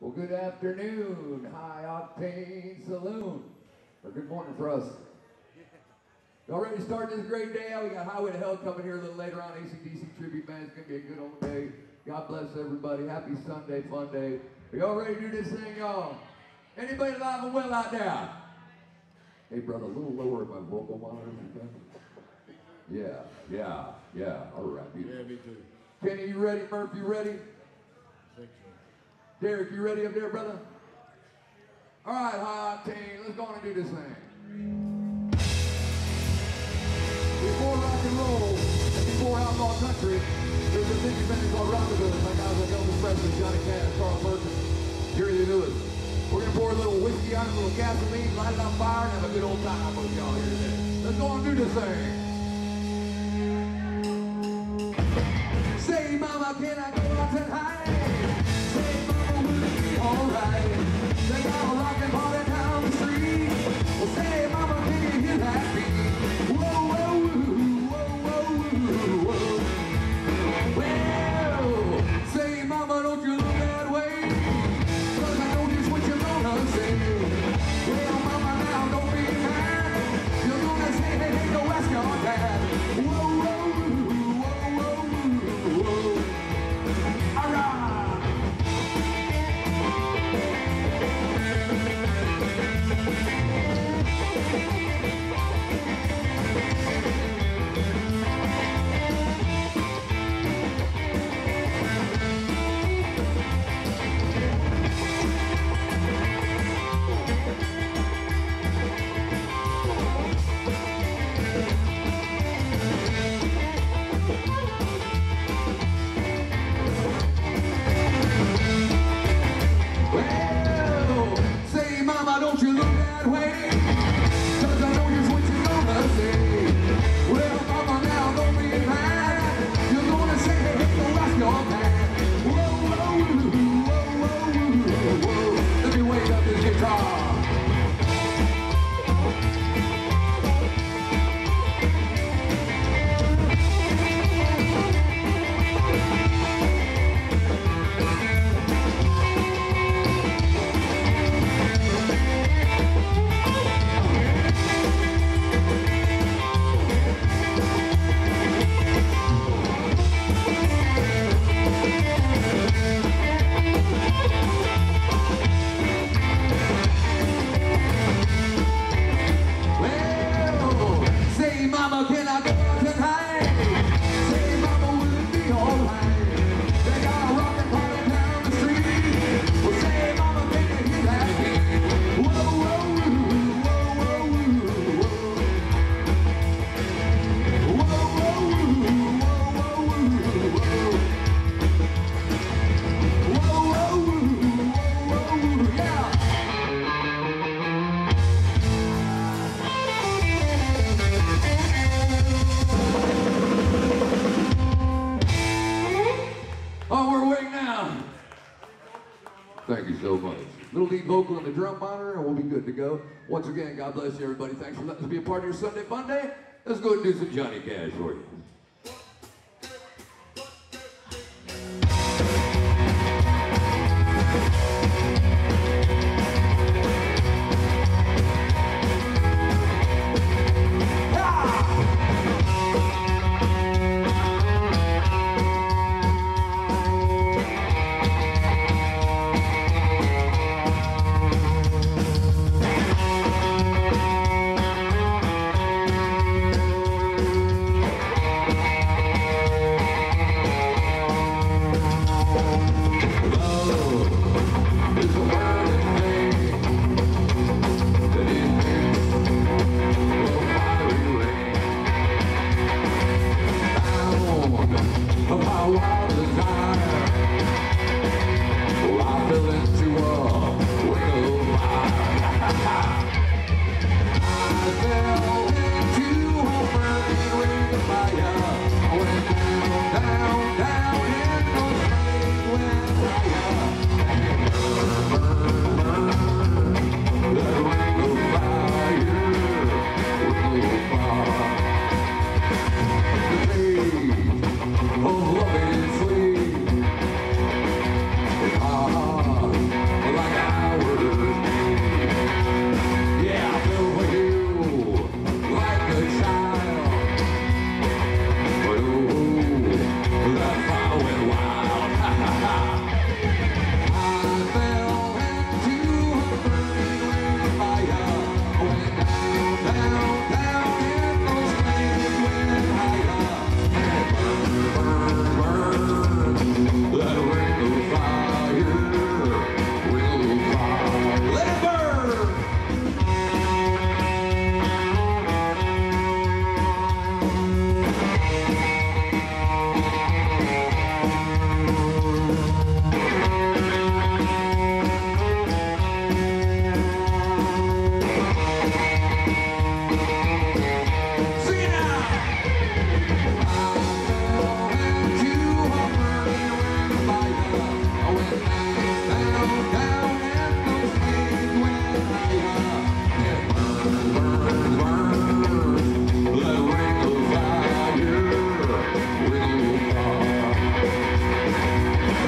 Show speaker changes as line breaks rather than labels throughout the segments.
Well, good afternoon, High Octane Saloon. Or good morning for us. Y'all ready to start this great day out? We got Highway to Hell coming here a little later on. AC/DC tribute band. It's going to be a good old day. God bless everybody. Happy Sunday, fun day. Are y'all ready to do this thing, y'all? Anybody alive and well out there? Hey, brother, a little lower at my vocal monitor if you can. Yeah. All right.
Yeah, me too.
Kenny, you ready? Murph, you ready?
I think so.
Derek, you ready up there, brother? All right, High Octane, let's go on and do this thing. Before rock and roll and before outlaw country, there's a big event called Rockabilly. My guys like Elvis Presley, Johnny Cash, Carl Perkins, Jerry Lee Lewis. We're gonna pour a little whiskey on it, a little gasoline, light it on fire, and have a good old time with y'all here today. Let's go on and do this thing. Say, mama, can I go out tonight? Say, mama, will it be alright? They got a rockin' party down the street. Well, say, mama, can you hear that beat? Whoa, whoa, whoa, whoa, whoa, whoa. Well, say, mama, don't you look that way, 'cause I know just what you're gonna say. Well, mama, now don't be mad. You're gonna say, hey, hey, go ask your dad. Whoa, whoa. Thank you so much. Little lead vocal on the drum monitor, and we'll be good to go. Once again, God bless you, everybody. Thanks for letting us be a part of your Sunday fun day. Let's go and do some Johnny Cash for you.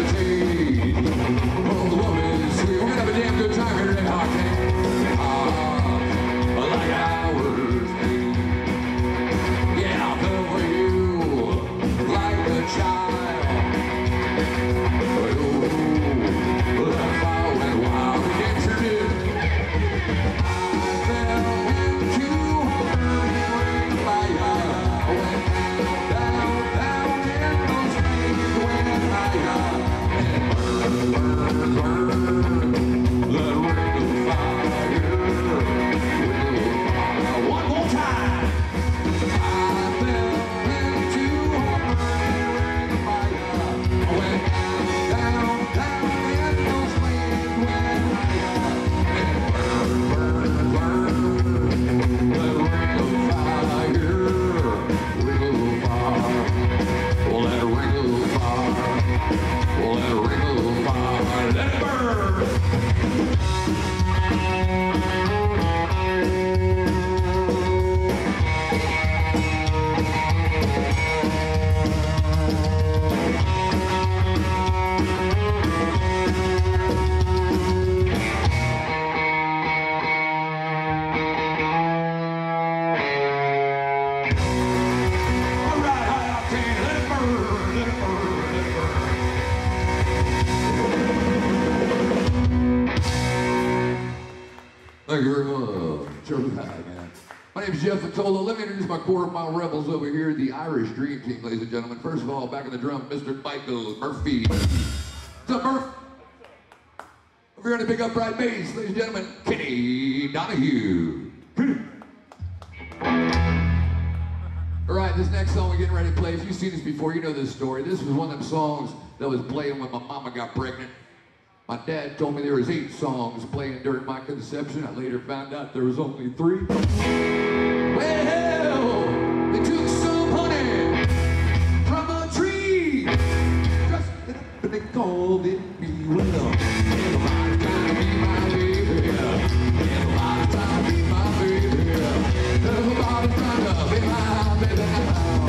levitate. Oh, the love is sweet. We're gonna have a damn good time here today, like ours be. Yeah, I'll come for you like a child. Oh, that fire went wild. We can't turn it. I fell into her fire. I went down, down in those flames when I burn, burn, let ring of fire. One more time. I fell into her fire. I went down, down in those flames when I burn, burn, let ring of fire. Ring of fire. Let it ring of fire. Let it ring of fire. Let it burn. All right, high octane. Let it burn. Let it burn. Let it burn. Thank you very much. Charlie High, man. My name is Jeff Fatola. Let me introduce my quarter-mile rebels over here, the Irish Dream Team, ladies and gentlemen. First of all, back on the drum, Mr. Michael Murphy. What's up, Murph? Over here on the big upright bass, ladies and gentlemen, Kenny Donahue. All right, this next song we're getting ready to play, if you've seen this before, you know this story. This was one of them songs that was playing when my mama got pregnant. My dad told me there was 8 songs playing during my conception. I later found out there was only 3. Well, they took some honey from a tree, dressed it up and they called it me. Well, everybody's trying to be my baby. Everybody's trying to be my baby. Everybody's trying to be my baby now.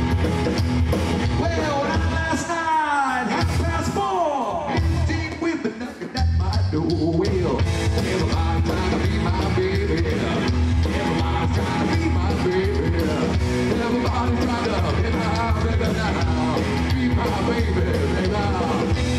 Well, last night, 4:30, 15 women knocking at my door. Well, everybody's trying to be my baby. Everybody's trying to be my baby. Everybody's trying to be my baby now. Be my baby, baby.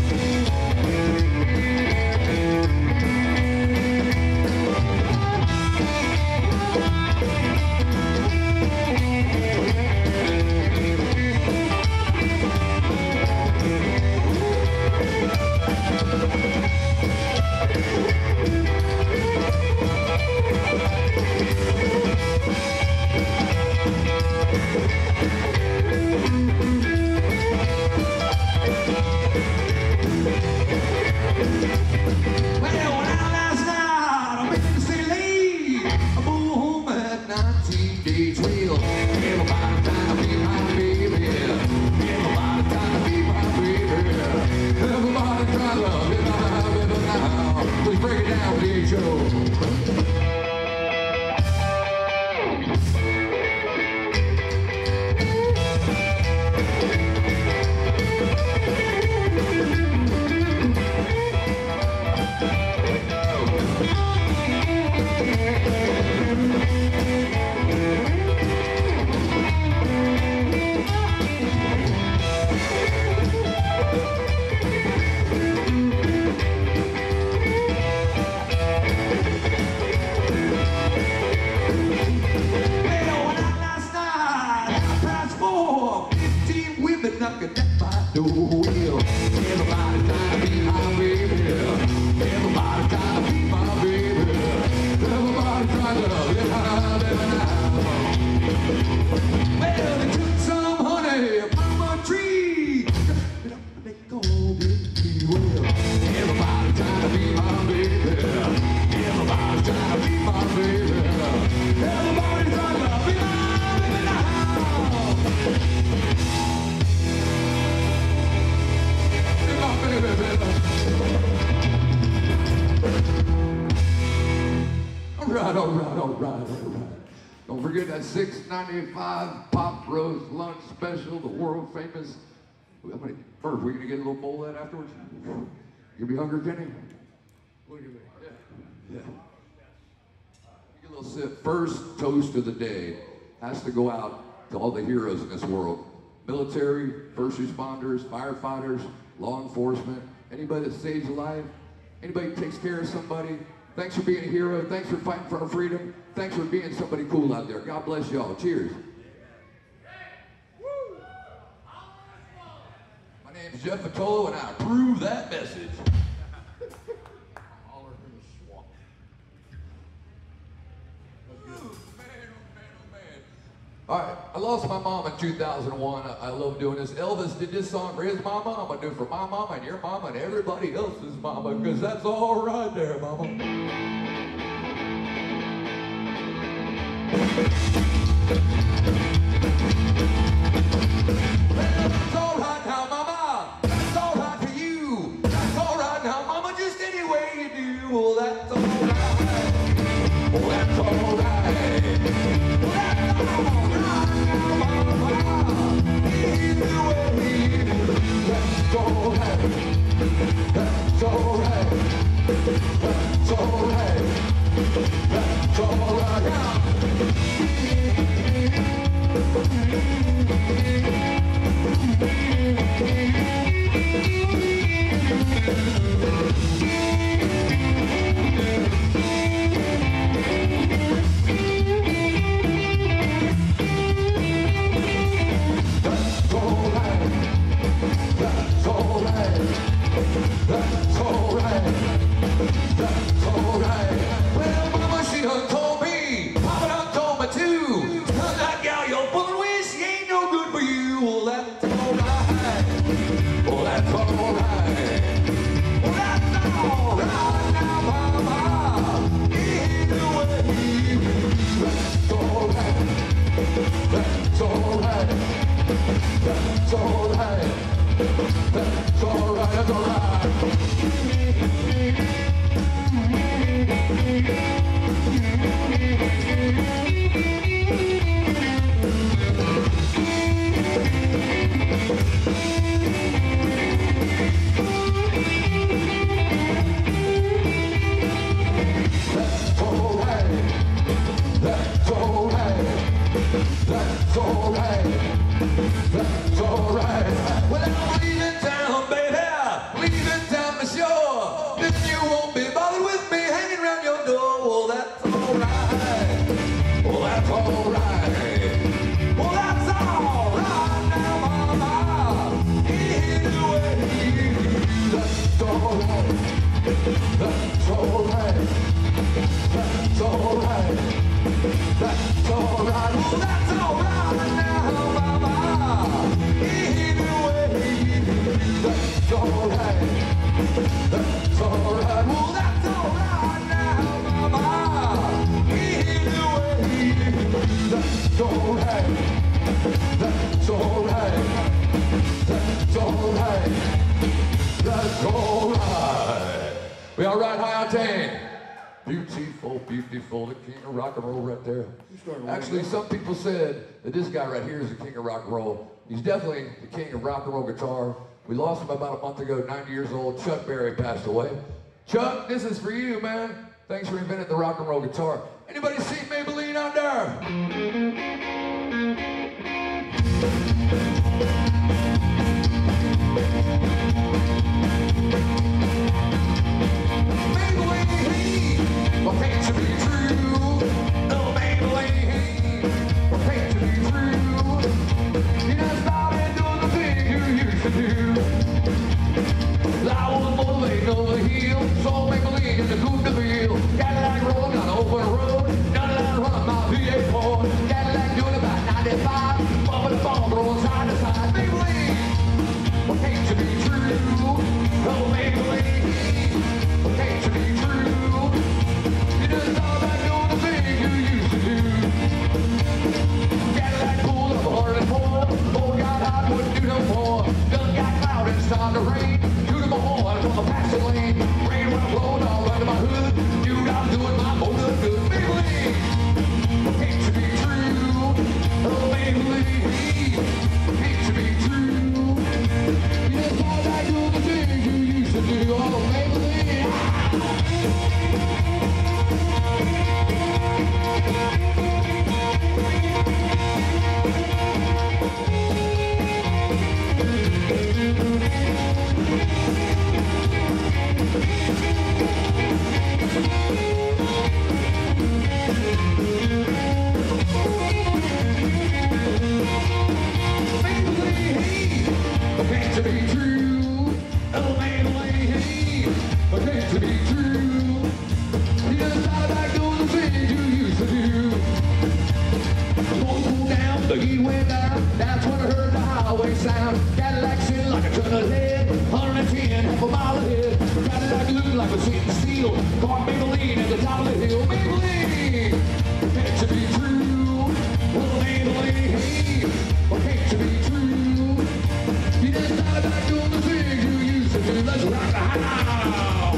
Let's break it down, D.H.O. Knocking at my door. Everybody trying to be my baby. Everybody trying to be my baby. Everybody trying to be my baby now. Well, they took some honey from a tree, dressed it up and they called it me. Well, everybody trying to be my baby. Everybody trying to be my baby. Everybody trying to be my baby now. All right. Don't forget that $6.95 Pop Roast Lunch Special, the world famous First, we're gonna get a little bowl of that afterwards. You be hungry, Kenny? What do you think? Yeah. Get a little sip. First toast of the day has to go out to all the heroes in this world. Military, first responders, firefighters, law enforcement, anybody that saves a life, anybody that takes care of somebody. Thanks for being a hero. Thanks for fighting for our freedom. Thanks for being somebody cool out there. God bless y'all. Cheers. My name's Jeff Fatolo, and I approve that message. All right, I lost my mom in 2001. I love doing this. Elvis did this song for his mama. I'm gonna do it for my mama and your mama and everybody else's mama, because that's all right there, mama. Well, that's all right now, mama. That's all right for you. That's all right now, mama. Just any way you do. Well, that's all right. Well, that's all right. Well, that's all right. That's all right. That's all right. That's all right. That's all right. That's all right. That's all right. Well, mama, she done told me. Papa done told me too. Cause that gal you're fooling with, she ain't no good for you. Well, that's all right. Well, that's all right. Well, that's all right now, mama. Either way. That's all right. That's all right. That's all right. That's all right, that's all right. That's all right. That's all right. That's all right. That's all right. Well, I'm leaving town, baby. Leaving town for sure. Then you won't be bothered with me hanging around your door. Well, that's all right. Well, that's all right. Well, that's all right now, mama. Either way. That's all right. That's all right. That's all right. That's all right. Well, that's all right now, mama. Either way. That's all right. That's all right. Well, that's all right now, mama. Either way. That's all right. That's all right. That's all right. That's all right. We all right, High Octane? Beautiful, beautiful, the king of rock and roll right there. Actually, some people said that this guy right here is the king of rock and roll. He's definitely the king of rock and roll guitar. We lost him about a month ago, 90 years old. Chuck Berry passed away. Chuck, this is for you, man. Thanks for inventing the rock and roll guitar. Anybody seen Maybelline out there? Well, can't you be true? No, Maybelline. Well, can't you be true? You just started doing the thing you used to do. I was motivated over the hill, so Maybelline in the coupe de ville. Cadillac roll, got over the road. Cadillac run my V8 Cadillac doing about 95. Bumping the phone, throwing side to side. Maybelline. Well, can't you be true? No, Maybelline. Well, can't you be true? Just all that doing the thing you used to do. Cadillac pulled up hard and full. Oh, got hot, wouldn't do no more. Done got cloud and started to rain. Shoot 'em a horn from the passing lane. Rain when I blow. Maybelline, but can't to be true. You just thought about doing the things you used to do. Smoke cooled down, the heat went down. That's when I heard the highway sound. Cadillac sitting like a ton of lead, 110, half a mile ahead. Cadillac looking like a sitting steel. Caught Maybelline at the top of the hill. Maybelline, can't to be true. Well, Maybelline, but can't to be true. You just thought about doing the things you used to do. Let's rock the house.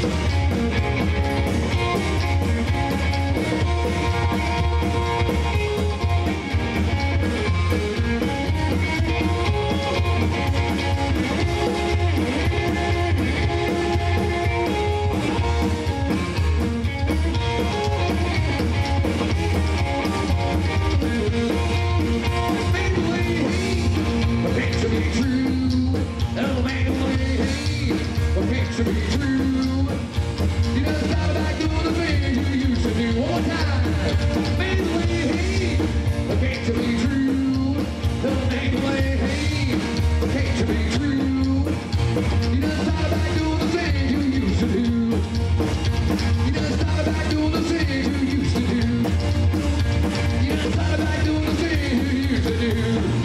To be true, you just thought about doing the things you used to do. One more time, Maybelline, okay to be true. The Maybelline, okay to be true. You just thought about doing the things you used to do. You just thought about doing the things you used to do. You just thought about doing the things you used to do.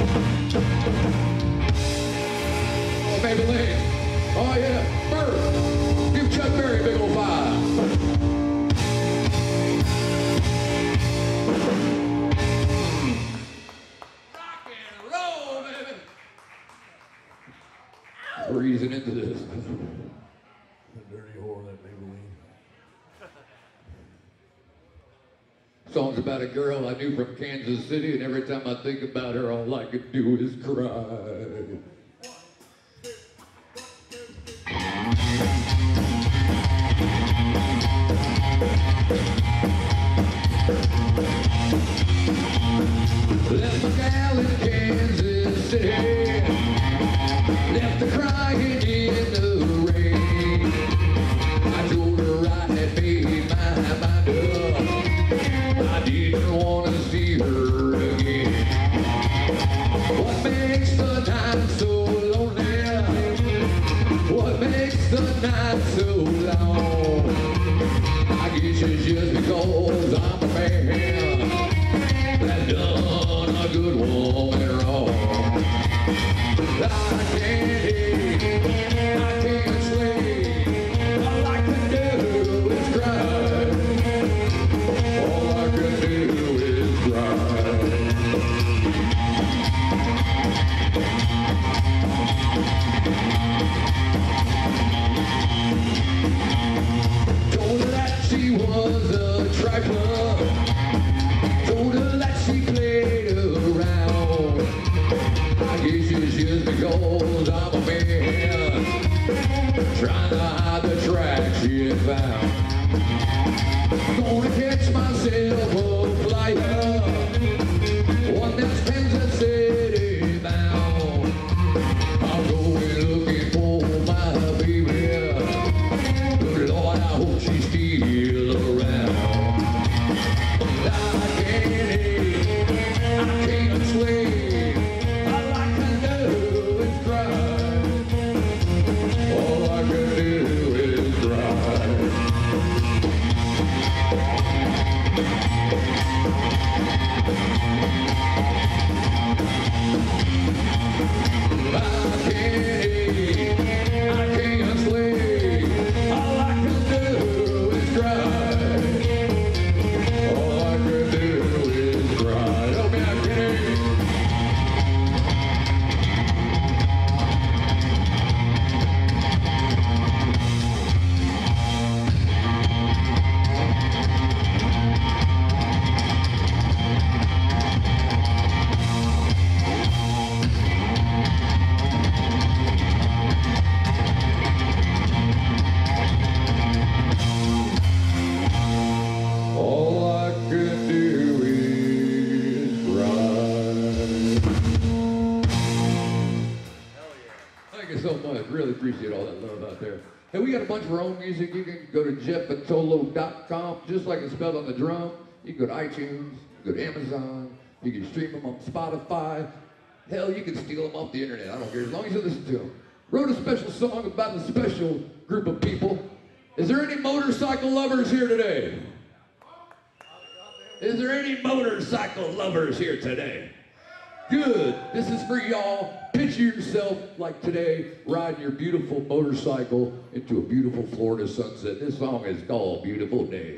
Oh, Maybelline. Oh yeah, Bert, give Chuck Berry a big old five. Rock and roll, baby. Breezing into this.
The dirty whore, that Maybelline.
Song's about a girl I knew from Kansas City, and every time I think about her, all I could do is cry. Left my gal in Kansas City, left her crying in the rain. I told her I had made my mind up, I didn't want to see her again. What makes the night so lonely? What makes the night so long? I guess it's just because I'm a man that done a good woman wrong. I can't sleep. All I can do is cry. All I can do is cry. Told her that she was a trifler. Told her that she played around. I guess it's just because I'm a man trying to hide the tracks she had found. Gonna catch myself a flyer, one that's Kansas City bound. I'll go looking for my baby. Good Lord, I hope she's still around. I can't sleep. All I can do is cry. All I can do is cry. I can't sleep. All I can do is cry. All I can do is cry. Help me out, Kenny. All I can do is cry. Thank you so much. Really appreciate all that love out there. Hey, we got a bunch of our own music. You can go to jeffpatolo.com, just like it's spelled on the drum. You can go to iTunes, you can go to Amazon, you can stream them on Spotify. Hell, you can steal them off the internet. I don't care, as long as you listen to them. wrote a special song about a special group of people. Is there any motorcycle lovers here today? Is there any motorcycle lovers here today? Good. This is for y'all. Picture yourself like today, riding your beautiful motorcycle into a beautiful Florida sunset. This song is called Beautiful Day.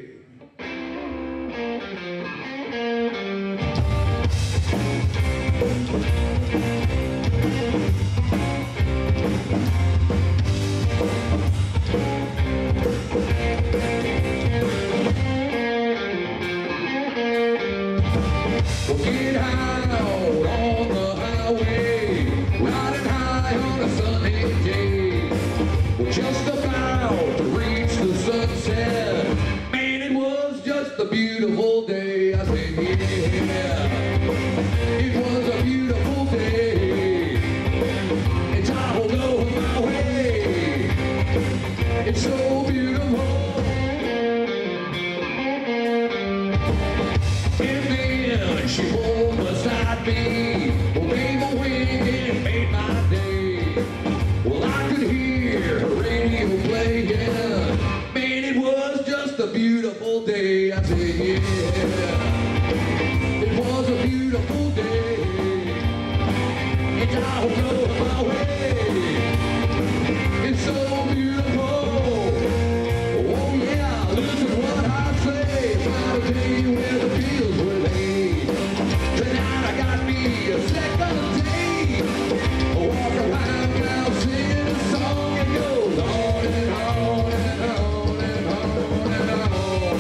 Well, get high out on the highway, riding high on a sunny day. We're just about to reach the sunset. Man, it was just a beautiful day. I said, yeah, it was a beautiful day. And I will go my way. It's so beautiful. She pulled beside me, gave a wink and made my day. Well, I could hear her radio playing. Man, it was just a beautiful day. I said, yeah, it was a beautiful day. And I will go my way. It's so beautiful. Oh yeah, listen to what I say. It's not a day where the fields were laid. Tonight I got me a second day. Walk around now singing a song that goes on and on and on and on and on.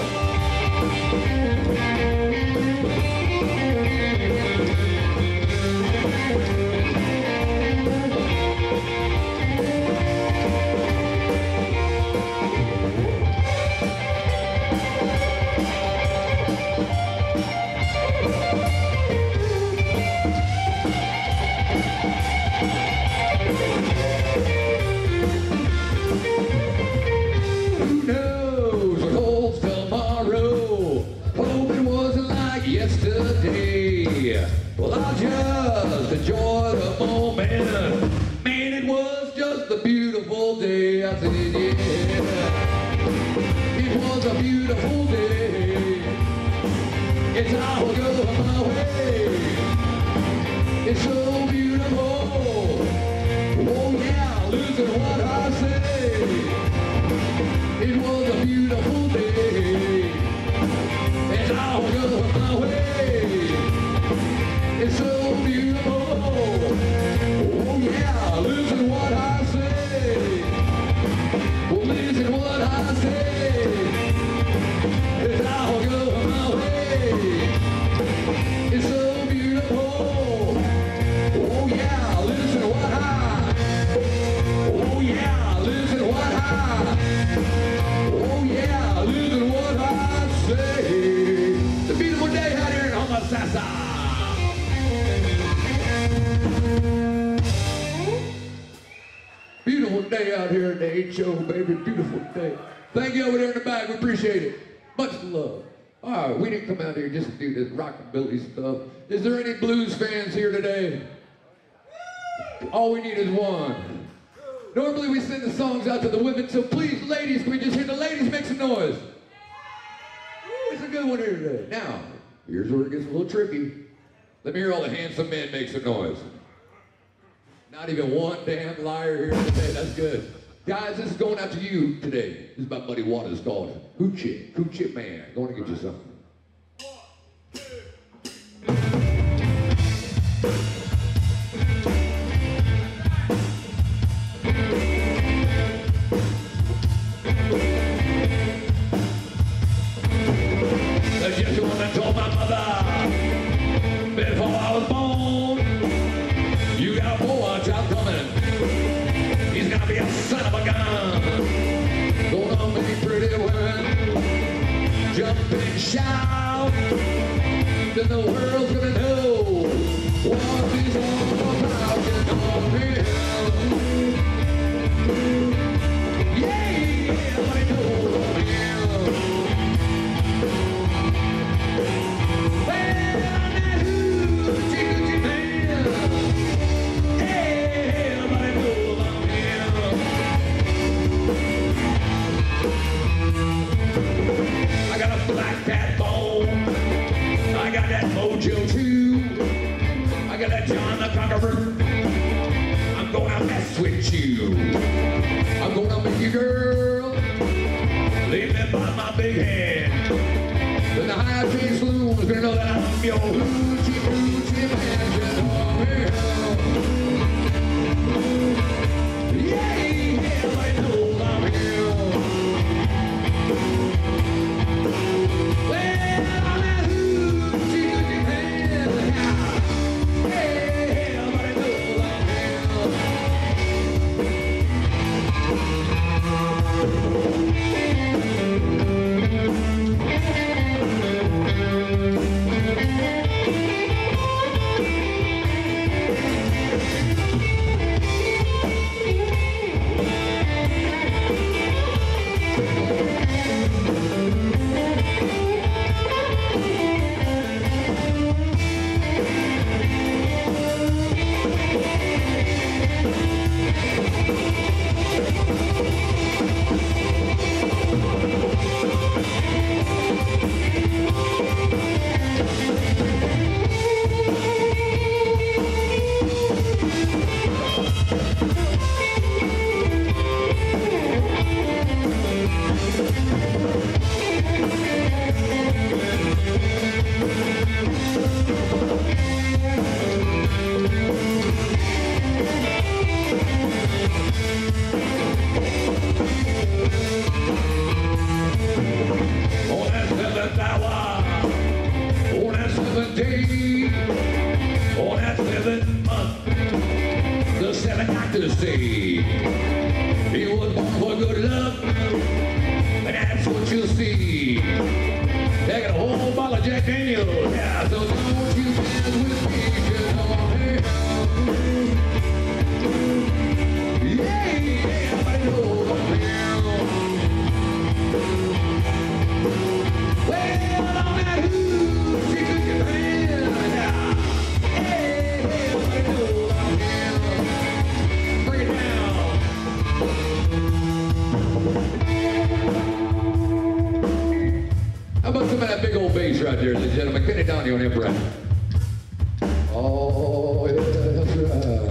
Who knows what holds tomorrow? Hope it wasn't like yesterday. Well, I'll just enjoy the moment. Man, it was just a beautiful day. I said, yeah, it was a beautiful day. It's how I go my way. It's so beautiful. Oh yeah, listen to what I say. It was a beautiful day. And I will go my way. It's so beautiful. Oh yeah, listen to what I say. Well, listen to what I say. And I will go my way. It's so beautiful. Oh yeah, listen to what I. Oh yeah, listen to what I. Oh yeah, listen to what I say. It's a beautiful day out here in Homosassa. Beautiful day out here in the HO, baby. Beautiful day. Thank you over there in the back. We appreciate it. Much love. All right, we didn't come out here just to do this rockabilly stuff. Is there any blues fans here today? All we need is one. Normally we send the songs out to the women, so please, ladies, can we just hear the ladies make some noise? It's a good one here today. Now, here's where it gets a little tricky. Let me hear all the handsome men make some noise. Not even one damn liar here today. That's good. Guys, this is going out to you today. This is about Muddy Waters called Hoochie. Hoochie Man. Going to get you something. The gentleman told my mother before I was born, you got a boy child coming. He's gonna be a son of a gun. Gonna make pretty women jump and shout. Then the world's gonna know what he's all about. You know him. Yeah, but he knows him. Well, that hoochie coochie man. Everybody knows about him. at you. I'm gonna make you girl. Leave me by my big hand. Then the high chain saloon's gonna know that I'm your hoochie hoochie man. Yeah, yeah, I know I'm here. Well, I'm that hoochie hoochie man. Yeah, I know I'm right there, ladies and gentlemen. Kenny Donnie on Emperor. Oh, yeah, that's right.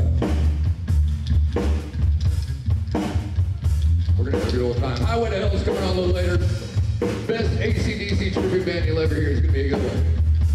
We're going to have a good old time. Highway to Hell's coming on a little later. Best AC/DC tribute band you'll ever hear. It's going to be a good one.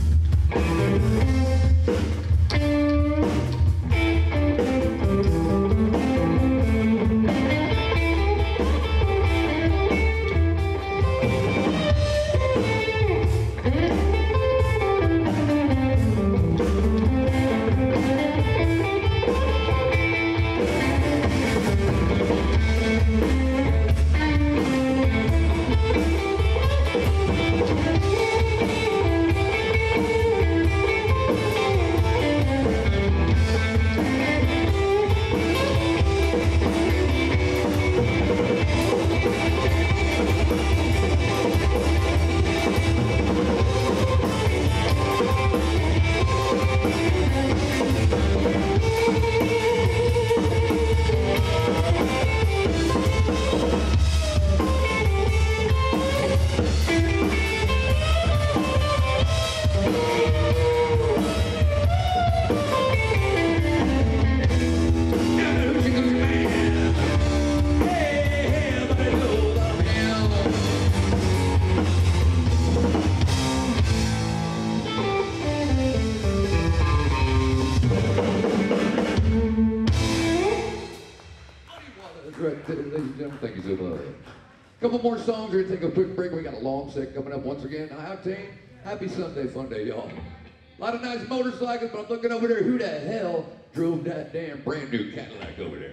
Thank you so much. Couple more songs. We're going to take a quick break. We got a long set coming up once again. Octane, happy Sunday fun day, y'all. A lot of nice motorcycles, but I'm looking over there. Who the hell drove that damn brand new Cadillac over there?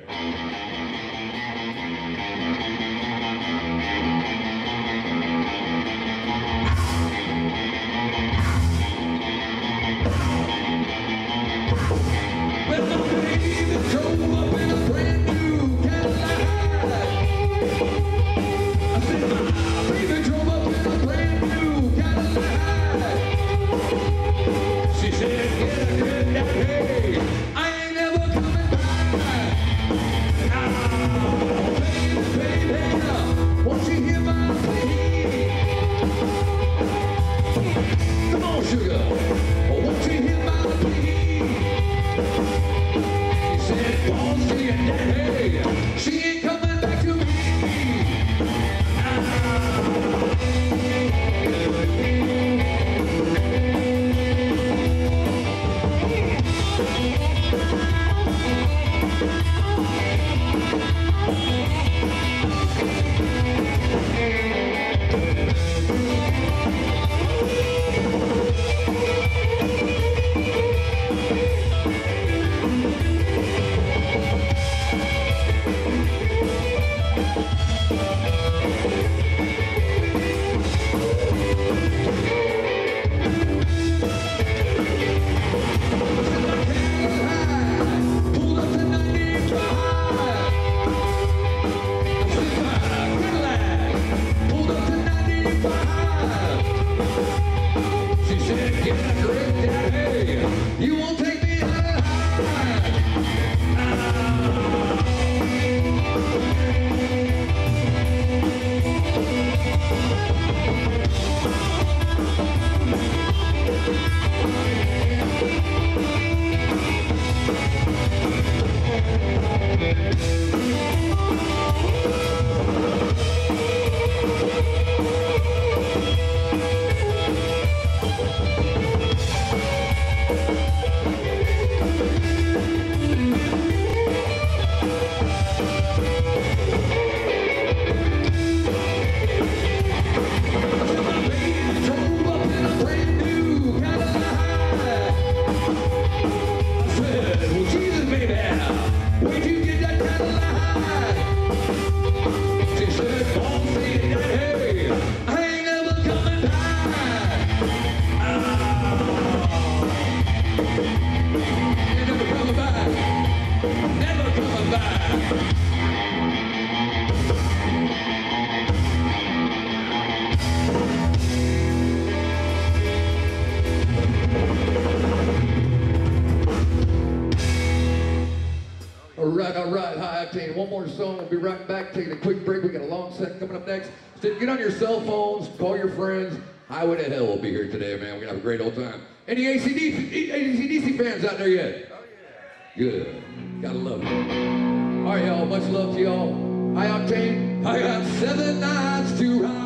Well, my baby drove up in a brand new Cadillac. I said, my baby drove up in a brand new Cadillac. She said, get a good day. I ain't never coming back. All right, High Octane. One more song. We'll be right back. Taking a quick break. We got a long set coming up next. So get on your cell phones, call your friends. Highway to Hell will be here today, man. We're gonna have a great old time. Any AC/DC fans out there yet? Oh yeah. Good. Gotta love it. All right, y'all. Much love to y'all. High Octane. I got 7 nights to ride.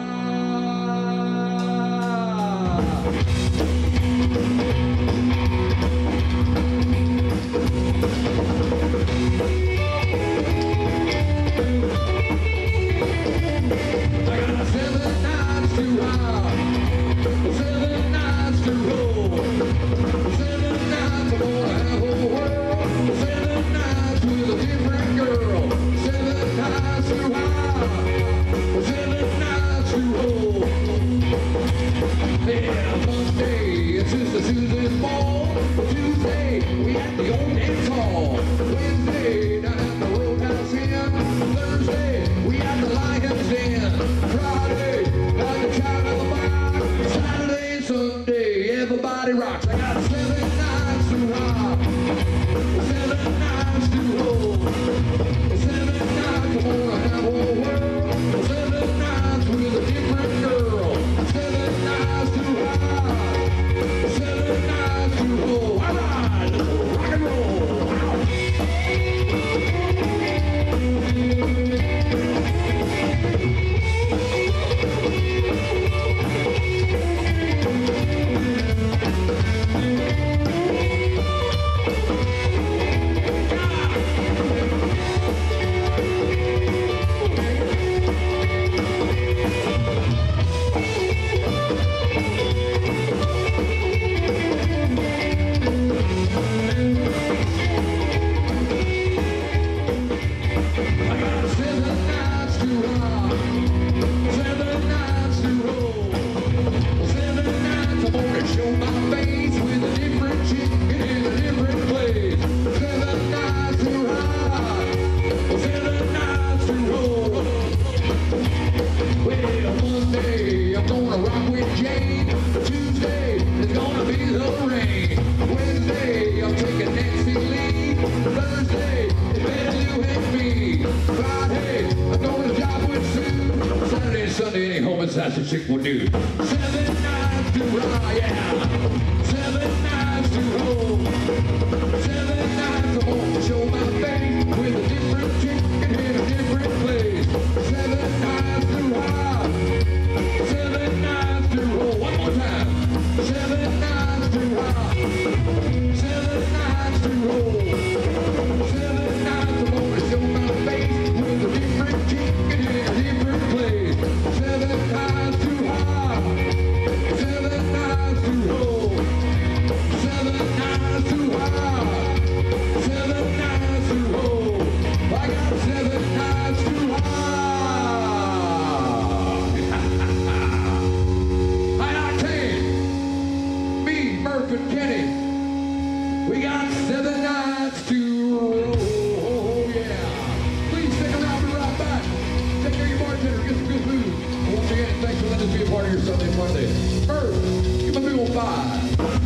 That's a chick will do. 7 nights to ride, yeah. 7 nights to roll. 7 nights I'm gonna show my face with a different chick and in a different place. 7 nights to ride. 7 nights to roll. One more time. 7 nights to ride. 7 nights to roll. 7 nights I'm gonna show my face with a different chick and in a different place. 7 nights to high, 7 nights to roll, 7 nights to high. to be a part of your Sunday Monday. First, give a big old five.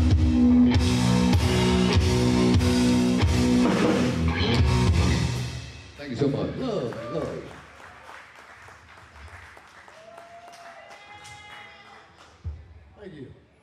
Thank you so much. Love. Thank you.